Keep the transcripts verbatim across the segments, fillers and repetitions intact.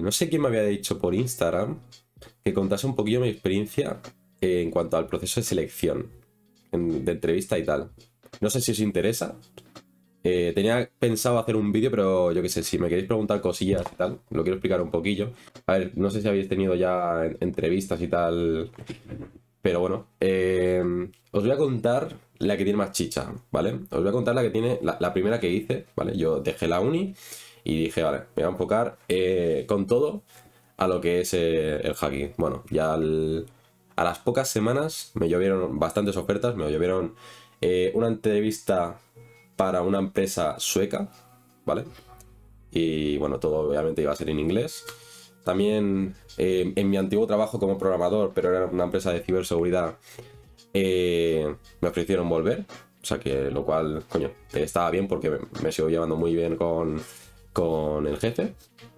no sé quién me había dicho por Instagram que contase un poquillo mi experiencia eh, en cuanto al proceso de selección, en- de entrevista y tal. No sé si os interesa. Eh, tenía pensado hacer un vídeo, pero yo qué sé, si me queréis preguntar cosillas y tal, lo quiero explicar un poquillo. A ver, no sé si habéis tenido ya en- entrevistas y tal, pero bueno, eh, os voy a contar la que tiene más chicha, ¿vale? Os voy a contar la que tiene, la, la primera que hice, ¿vale? Yo dejé la uni y dije, vale, me voy a enfocar eh, con todo a lo que es eh, el hacking. Bueno, ya al- a las pocas semanas me llovieron bastantes ofertas, me llovieron eh, una entrevista para una empresa sueca, ¿vale? Y bueno, todo obviamente iba a ser en inglés. También eh, en mi antiguo trabajo como programador, pero era una empresa de ciberseguridad, eh, me ofrecieron volver. O sea que lo cual, coño, estaba bien porque me, me sigo llevando muy bien con, con el jefe.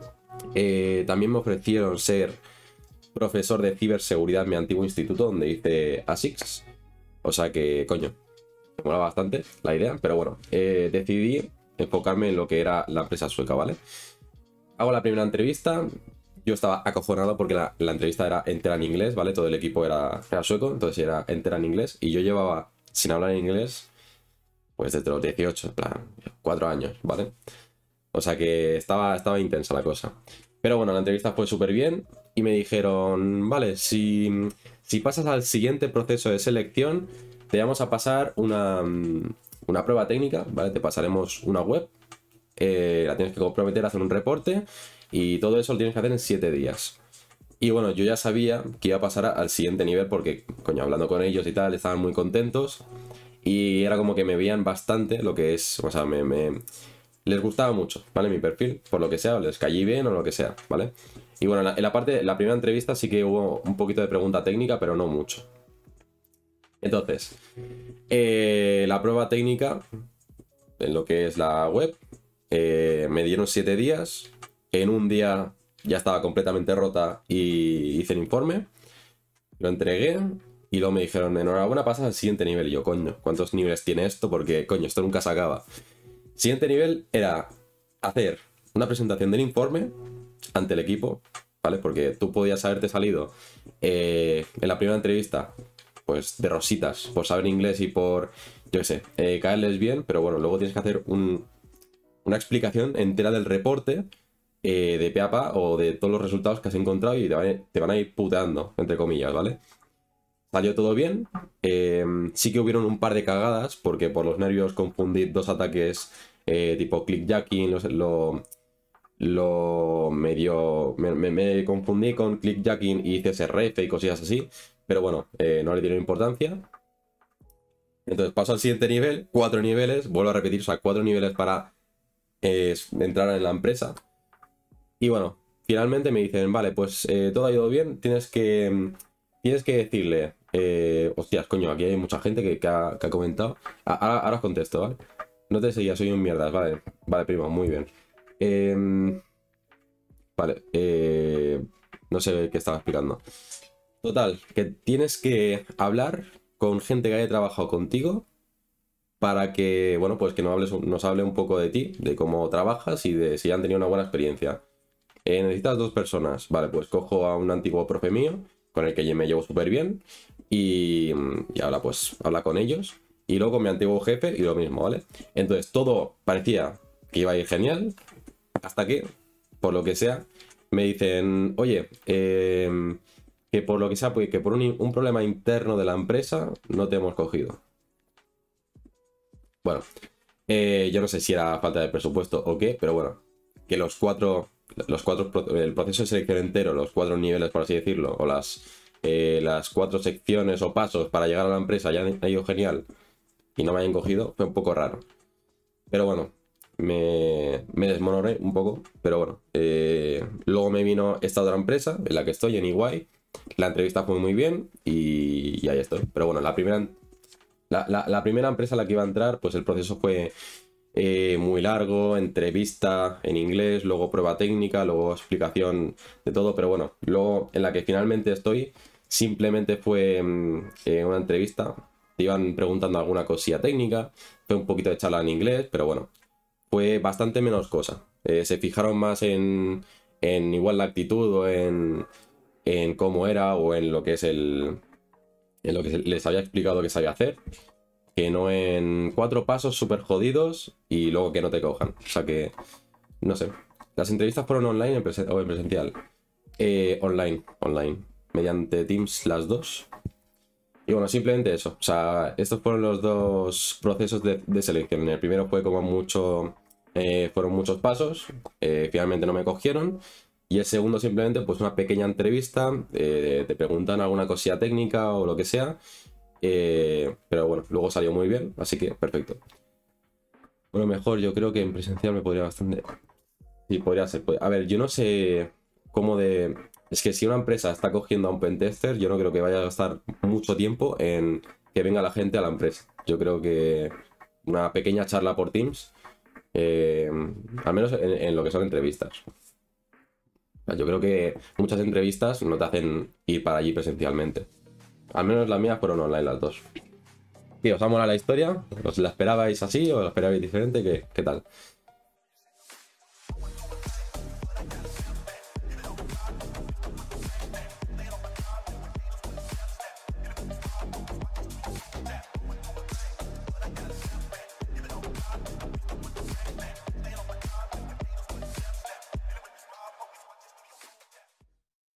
Eh, también me ofrecieron ser profesor de ciberseguridad en mi antiguo instituto donde hice ASICS. O sea que, coño, me mola bastante la idea, pero bueno, eh, decidí enfocarme en lo que era la empresa sueca, ¿vale? Hago la primera entrevista, yo estaba acojonado porque la, la entrevista era entera en inglés, ¿vale? Todo el equipo era, era sueco, entonces era entera en inglés y yo llevaba sin hablar en inglés pues desde los dieciocho, en plan, cuatro años, ¿vale? O sea que estaba, estaba intensa la cosa. Pero bueno, la entrevista fue súper bien y me dijeron, vale, si, si pasas al siguiente proceso de selección, te vamos a pasar una, mm, una prueba técnica, ¿vale? Te pasaremos una web, eh, la tienes que comprometer a hacer un reporte y todo eso lo tienes que hacer en siete días. Y bueno, yo ya sabía que iba a pasar al siguiente nivel porque, coño, hablando con ellos y tal, estaban muy contentos y era como que me veían bastante lo que es, o sea, me, me- les gustaba mucho, ¿vale? Mi perfil, por lo que sea, o les caí bien o lo que sea, ¿vale? Y bueno, en la, en la parte, la primera entrevista sí que hubo un poquito de pregunta técnica, pero no mucho. Entonces, eh, la prueba técnica, en lo que es la web, eh, me dieron siete días. En un día ya estaba completamente rota y hice el informe, lo entregué y luego me dijeron, enhorabuena, pasas al siguiente nivel. Y yo, coño, ¿cuántos niveles tiene esto? Porque, coño, esto nunca se acaba. Siguiente nivel era hacer una presentación del informe ante el equipo, ¿vale? Porque tú podías haberte salido eh, en la primera entrevista, pues de rositas, por saber inglés y por, yo qué sé, eh, caerles bien, pero bueno, luego tienes que hacer un- una explicación entera del reporte eh, de pe a pa o de todos los resultados que has encontrado y te van, a- te van a ir puteando, entre comillas, ¿vale? Salió todo bien. Eh, sí que hubieron un par de cagadas, porque por los nervios confundí dos ataques eh, tipo clickjacking, lo, lo, lo medio. Me, me- me confundí con clickjacking y C S R F y cosillas así. Pero bueno, eh, no le dieron importancia. Entonces paso al siguiente nivel, cuatro niveles, vuelvo a repetir, o sea, cuatro niveles para eh, entrar en la empresa. Y bueno, finalmente me dicen, vale, pues eh, todo ha ido bien, tienes que, mm, tienes que decirle, eh, hostias, coño, aquí hay mucha gente que, que ha, que ha comentado. Ah, ahora, ahora os contesto, ¿vale? No te seguía, soy un mierdas, vale, vale, primo, muy bien. Em, vale, eh, no sé qué estaba explicando. Total, que tienes que hablar con gente que haya trabajado contigo para que, bueno, pues que nos hables, nos hable un poco de ti, de cómo trabajas y de si han tenido una buena experiencia. Eh, necesitas dos personas. Vale, pues cojo a un antiguo profe mío, con el que yo me llevo súper bien, y, y ahora pues habla con ellos. Y luego con mi antiguo jefe y lo mismo, ¿vale? Entonces todo parecía que iba a ir genial, hasta que, por lo que sea, me dicen, oye, eh, que por lo que sea, pues que por un, un problema interno de la empresa no te hemos cogido. Bueno, eh, yo no sé si era falta de presupuesto o qué, pero bueno, que los cuatro, los cuatro, pro- el proceso de selección entero, los cuatro niveles, por así decirlo, o las, eh, las cuatro secciones o pasos para llegar a la empresa ya han ido genial y no me hayan cogido, fue un poco raro. Pero bueno, me, me desmonoré un poco, pero bueno. eh, luego me vino esta otra empresa en la que estoy, en E Y. La entrevista fue muy bien y, y ahí estoy. Pero bueno, la primera, la, la- la primera empresa a la que iba a entrar, pues el proceso fue eh, muy largo, entrevista en inglés, luego prueba técnica, luego explicación de todo, pero bueno, luego en la que finalmente estoy, simplemente fue mm, eh, una entrevista, te iban preguntando alguna cosilla técnica, fue un poquito de charla en inglés, pero bueno, fue bastante menos cosa. Eh, se fijaron más en, en igual la actitud o en, en cómo era o en lo que es el, en lo que les había explicado que sabía hacer, que no en cuatro pasos súper jodidos y luego que no te cojan. O sea que, no sé. Las entrevistas fueron online en presen- o en presencial. Eh, online, online. Mediante Teams las dos. Y bueno, simplemente eso. O sea, estos fueron los dos procesos de, de selección. El primero fue como mucho... eh, fueron muchos pasos. eh, finalmente no me cogieron. Y el segundo simplemente pues una pequeña entrevista. eh, te preguntan alguna cosilla técnica o lo que sea. eh, pero bueno, luego salió muy bien. Así que perfecto. Bueno, mejor yo creo que en presencial me podría bastante... Sí, podría ser. pod- A ver, yo no sé cómo de... Es que si una empresa está cogiendo a un pentester, yo no creo que vaya a gastar mucho tiempo en que venga la gente a la empresa. Yo creo que una pequeña charla por Teams, eh, al menos en, en lo que son entrevistas. O sea, yo creo que muchas entrevistas no te hacen ir para allí presencialmente. Al menos las mías fueron online las dos. ¿Qué, os ha molado la historia? ¿Os la esperabais así o la esperabais diferente? ¿Qué, qué tal?